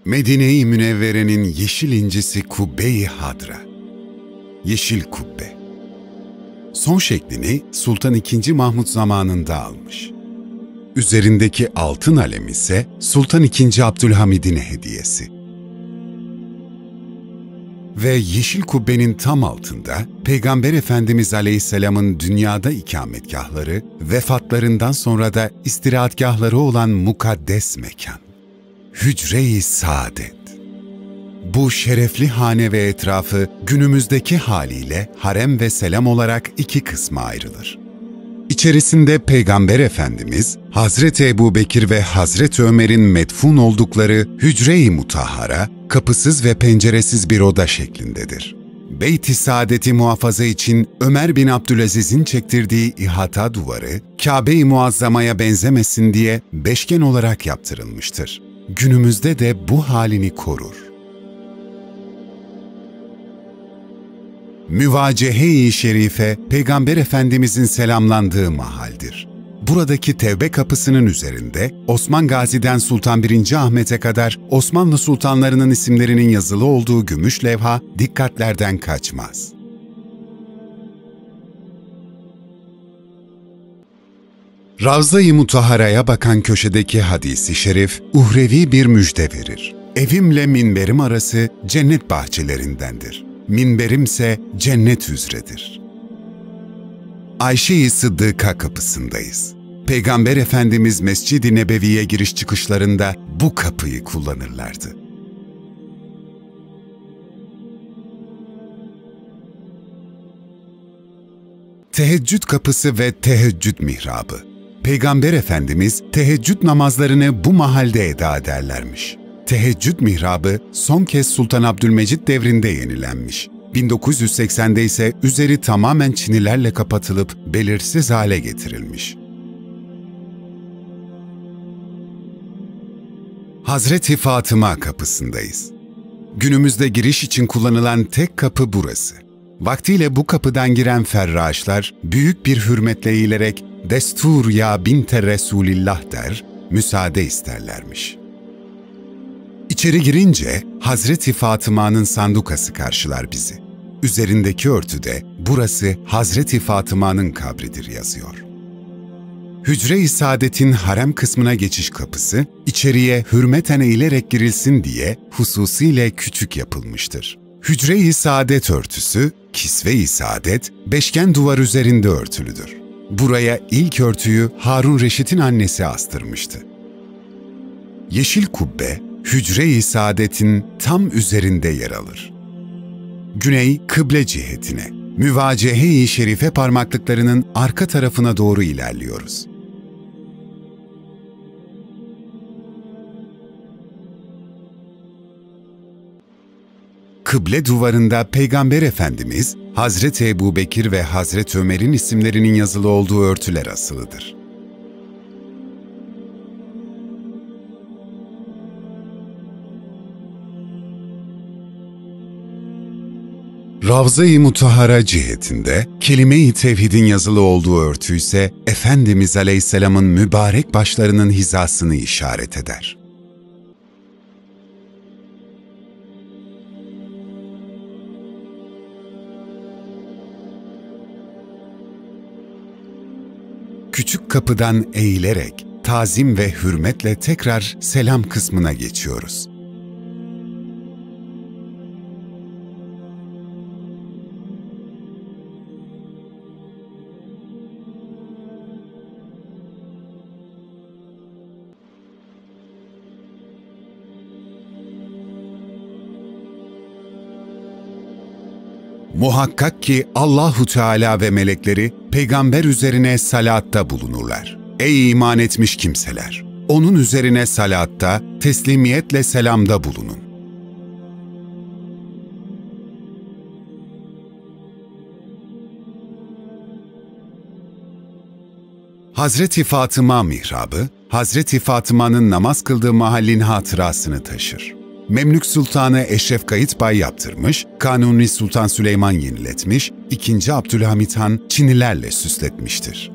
Medine-i Münevvere'nin yeşil incisi Kubbe-i Hadra. Yeşil kubbe. Son şeklini Sultan II. Mahmud zamanında almış. Üzerindeki altın alem ise Sultan II. Abdülhamid'in hediyesi. Ve yeşil kubbenin tam altında Peygamber Efendimiz Aleyhisselam'ın dünyada ikametgahları, vefatlarından sonra da istirahatgahları olan mukaddes mekan. Hücre-i Saadet. Bu şerefli hane ve etrafı günümüzdeki haliyle harem ve selam olarak iki kısma ayrılır. İçerisinde Peygamber Efendimiz, Hazreti Ebubekir ve Hazreti Ömer'in medfun oldukları Hücre-i Mutahhara, kapısız ve penceresiz bir oda şeklindedir. Beyt-i Saadet'i muhafaza için Ömer bin Abdülaziz'in çektirdiği ihata duvarı, Kabe-i Muazzama'ya benzemesin diye beşgen olarak yaptırılmıştır. Günümüzde de bu halini korur. Müvacehe-i Şerife, Peygamber Efendimizin selamlandığı mahaldir. Buradaki Tevbe kapısının üzerinde Osman Gazi'den Sultan 1. Ahmet'e kadar Osmanlı sultanlarının isimlerinin yazılı olduğu gümüş levha dikkatlerden kaçmaz. Ravza-i Mutahhara'ya bakan köşedeki hadis-i şerif, uhrevi bir müjde verir. Evimle minberim arası cennet bahçelerindendir. Minberimse cennet üzredir. Ayşe-i Sıddıka kapısındayız. Peygamber Efendimiz Mescid-i Nebevi'ye giriş çıkışlarında bu kapıyı kullanırlardı. Teheccüd kapısı ve teheccüd mihrabı. Peygamber Efendimiz teheccüd namazlarını bu mahalde eda ederlermiş. Teheccüd mihrabı son kez Sultan Abdülmecid devrinde yenilenmiş. 1980'de ise üzeri tamamen çinilerle kapatılıp belirsiz hale getirilmiş. Hazreti Fatıma kapısındayız. Günümüzde giriş için kullanılan tek kapı burası. Vaktiyle bu kapıdan giren ferraşlar büyük bir hürmetle eğilerek "Destur ya binte Resulillah" der, müsaade isterlermiş. İçeri girince Hazreti Fatıma'nın sandukası karşılar bizi. Üzerindeki örtüde burası Hazreti Fatıma'nın kabridir yazıyor. Hücre-i Saadet'in harem kısmına geçiş kapısı, içeriye hürmeten eğilerek girilsin diye hususiyle küçük yapılmıştır. Hücre-i Saadet örtüsü, Kisve-i Saadet, beşgen duvar üzerinde örtülüdür. Buraya ilk örtüyü Harun Reşit'in annesi astırmıştı. Yeşil kubbe, Hücre-i Saadet'in tam üzerinde yer alır. Güney kıble cihetine, Müvacehe-i Şerife parmaklıklarının arka tarafına doğru ilerliyoruz. Kıble duvarında Peygamber Efendimiz, Hazreti Ebubekir ve Hazreti Ömer'in isimlerinin yazılı olduğu örtüler asılıdır. Ravza-i Mutahhara cihetinde kelime-i tevhidin yazılı olduğu örtü ise Efendimiz Aleyhisselam'ın mübarek başlarının hizasını işaret eder. Küçük kapıdan eğilerek, tazim ve hürmetle tekrar selam kısmına geçiyoruz. Muhakkak ki Allahu Teala ve melekleri peygamber üzerine salatta bulunurlar. Ey iman etmiş kimseler! Onun üzerine salatta, teslimiyetle selamda bulunun. Hazreti Fatıma mihrabı, Hazreti Fatıma'nın namaz kıldığı mahallin hatırasını taşır. Memlük Sultanı Eşref Kayıt Bay yaptırmış, Kanuni Sultan Süleyman yeniletmiş, II. Abdülhamit Han çinilerle süsletmiştir.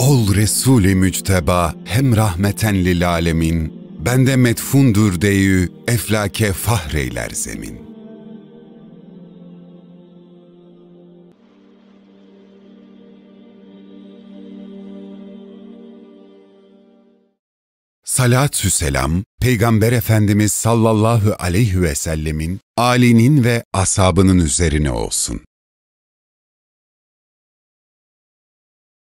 Ol Resul-i Mücteba hem rahmeten lil alemin, bende medfundur deyü eflake fahreyler zemin. Salatü selam, Peygamber Efendimiz sallallahu aleyhi ve sellemin, âlinin ve ashabının üzerine olsun.